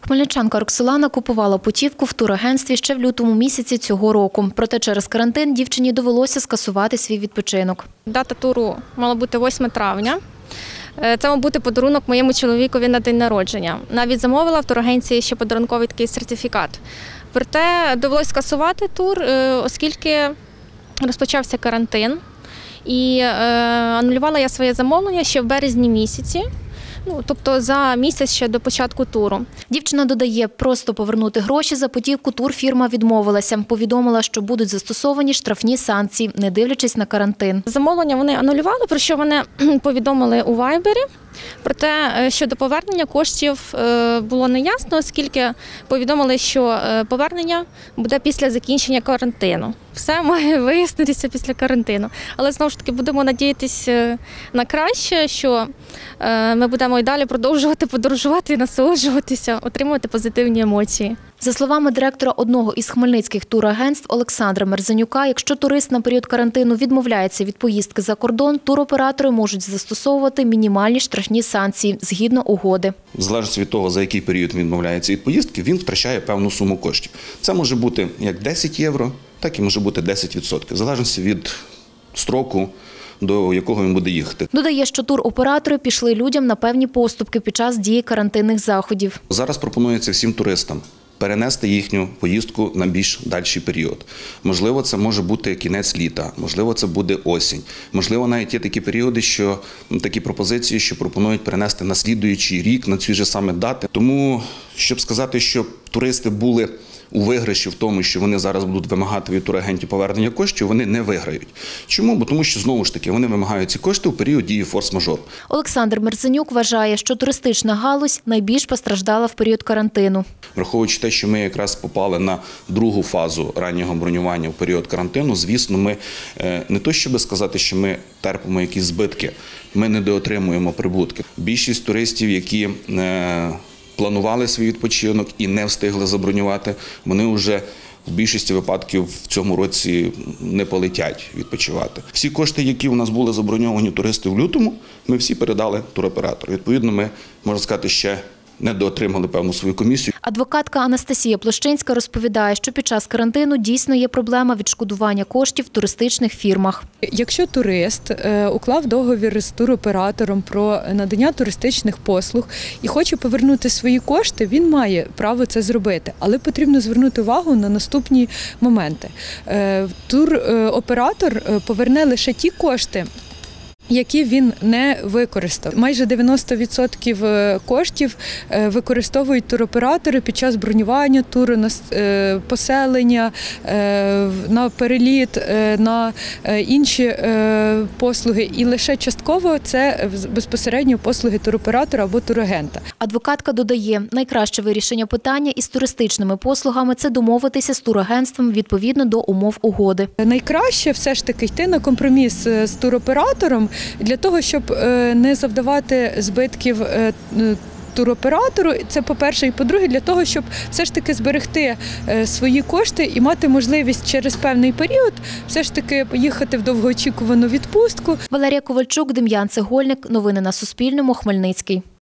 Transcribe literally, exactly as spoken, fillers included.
Хмельничанка Роксолана купувала путівку в турагентстві ще в лютому місяці цього року. Проте через карантин дівчині довелося скасувати свій відпочинок. Дата туру мала бути восьме травня. Це мав бути подарунок моєму чоловікові на день народження. Навіть замовила в турагенції ще подарунковий такий сертифікат. Проте довелося скасувати тур, оскільки розпочався карантин. І анулювала я своє замовлення ще в березні місяці. Ну, тобто за місяць ще до початку туру. Дівчина додає, просто повернути гроші за путівку турфірма відмовилася. Повідомила, що будуть застосовані штрафні санкції, не дивлячись на карантин. Замовлення вони анулювали, про що вони повідомили у Вайбері. Проте щодо повернення коштів було неясно, оскільки повідомили, що повернення буде після закінчення карантину. Все має вияснитися після карантину. Але знову ж таки будемо надіятися на краще, що ми будемо і далі продовжувати подорожувати і насолоджуватися, отримувати позитивні емоції. За словами директора одного із хмельницьких турагентств Олександра Мерзенюка, якщо турист на період карантину відмовляється від поїздки за кордон, туроператори можуть застосовувати мінімальні штрафні санкції згідно угоди. В залежності від того, за який період він відмовляється від поїздки, він втрачає певну суму коштів. Це може бути як десять євро, так і може бути десять відсотків, в залежності від строку, до якого він буде їхати. Додає, що туроператори пішли людям на певні поступки під час дії карантинних заходів. Зараз пропонується всім туристам перенести їхню поїздку на більш дальший період. Можливо, це може бути кінець літа, можливо, це буде осінь. Можливо, навіть є такі періоди, що такі пропозиції, що пропонують перенести на слідуючий рік, на ці ж саме дати. Тому, щоб сказати, що туристи були у виграші в тому, що вони зараз будуть вимагати від турагентів повернення коштів, вони не виграють. Чому? Бо тому що, знову ж таки, вони вимагають ці кошти у період дії форс-мажор. Олександр Мерзенюк вважає, що туристична галузь найбільш постраждала в період карантину. Враховуючи те, що ми якраз попали на другу фазу раннього бронювання в період карантину, звісно, ми не то, щоб сказати, що ми терпимо якісь збитки, ми недоотримуємо прибутки. Більшість туристів, які планували свій відпочинок і не встигли забронювати, вони вже в більшості випадків в цьому році не полетять відпочивати. Всі кошти, які у нас були заброньовані туристи в лютому, ми всі передали туроператору. Відповідно, ми, можна сказати, ще недоотримали певну свою комісію. Адвокатка Анастасія Площинська розповідає, що під час карантину дійсно є проблема відшкодування коштів в туристичних фірмах. Якщо турист уклав договір з туроператором про надання туристичних послуг і хоче повернути свої кошти, він має право це зробити. Але потрібно звернути увагу на наступні моменти. Туроператор поверне лише ті кошти, які він не використав. Майже дев'яносто відсотків коштів використовують туроператори під час бронювання туру, на поселення, на переліт, на інші послуги. І лише частково це безпосередньо послуги туроператора або турагента. Адвокатка додає, найкраще вирішення питання із туристичними послугами – це домовитися з турагентством відповідно до умов угоди. Найкраще все ж таки йти на компроміс з туроператором, для того, щоб не завдавати збитків туроператору, це по-перше, і по-друге, для того, щоб все ж таки зберегти свої кошти і мати можливість через певний період все ж таки поїхати в довгоочікувану відпустку. Валерія Ковальчук, Дем'ян Цегольник. Новини на Суспільному. Хмельницький.